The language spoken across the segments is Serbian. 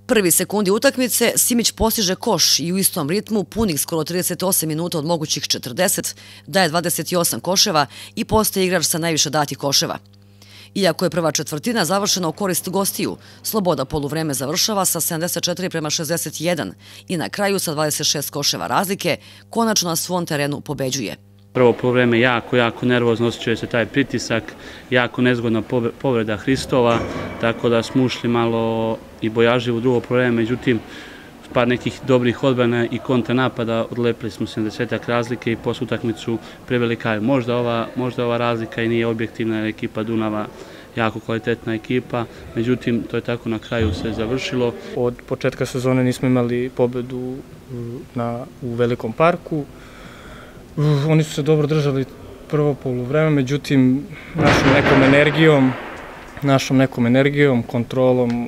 Prvi sekundi utakmice Simić postiže koš i u istom ritmu, punih skoro 38 minuta od mogućih 40, daje 28 koševa i postaje igrač sa najviše datih koševa. Iako je prva četvrtina završena u korist gostiju, Sloboda poluvreme završava sa 74:61 i na kraju sa 26 koševa razlike konačno na svom terenu pobeđuje. Prvo poluvreme jako nervozno, osjećaju se taj pritisak, jako nezgodna povreda Hristova, tako da smo ušli malo i bojažljivo u drugo poluvreme, međutim, par nekih dobrih odbrana i kontranapada odlepili smo 70-ak razlike i posle utakmicu priveli kraju. Možda ova razlika i nije objektivna, jer ekipa Dunava jako kvalitetna ekipa, međutim, to je tako na kraju se završilo. Od početka sezone nismo imali pobedu u Velikom parku. Oni su se dobro držali prvo poluvreme, međutim, našom nekom energijom, kontrolom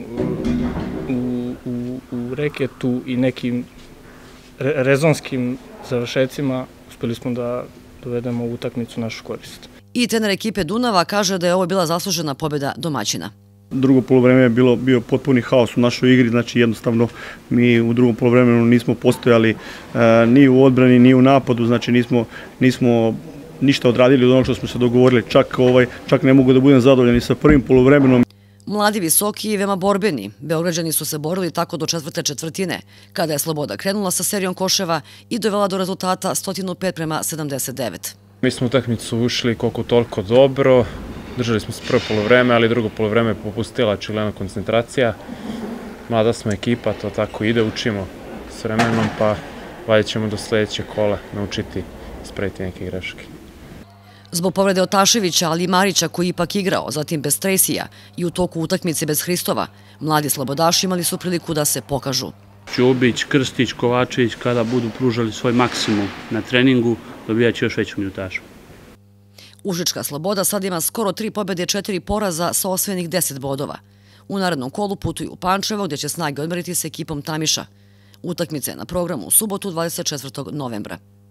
u reketu i nekim rezonskim završecima uspeli smo da dovedemo utakmicu u našu korist. I trener ekipe Dunava kaže da je ovo bila zaslužena pobjeda domaćina. Drugo poluvreme je bio potpuni haos u našoj igri, znači jednostavno mi u drugom poluvremenu nismo postojali ni u odbrani, ni u napadu, znači nismo ništa odradili od onog što smo se dogovorili, čak ne mogu da budem zadovoljan sa prvim poluvremenom. Mladi, visoki i veoma borbeni, Beograđani su se borili tako do četvrte četvrtine, kada je Sloboda krenula sa serijom koševa i dovela do rezultata 105:79. Mi smo utakmicu ušli koliko toliko dobro, držali smo se prvo poluvreme, ali drugo poluvreme je popustila očigledno koncentracija. Mlada smo ekipa, to tako ide, učimo s vremenom, pa valjda ćemo do sledećeg kola naučiti ispraviti neke greške. Zbog povrede Otaševića, ali i Marića koji ipak igrao, zatim bez Tresija i u toku utakmice bez Hristova, mladi slobodaši imali su priliku da se pokažu. Ćubić, Krstić, Kovačević, kada budu pružali svoj maksimum na treningu, dobijaće još veću minutažu. Užička Sloboda sad ima skoro 3 pobjede i 4 poraza sa osvojenih 10 bodova. U narednom kolu putuju u Pančevo, gdje će snage odmeriti s ekipom Tamiša. Utakmica je na programu u subotu 24. novembra.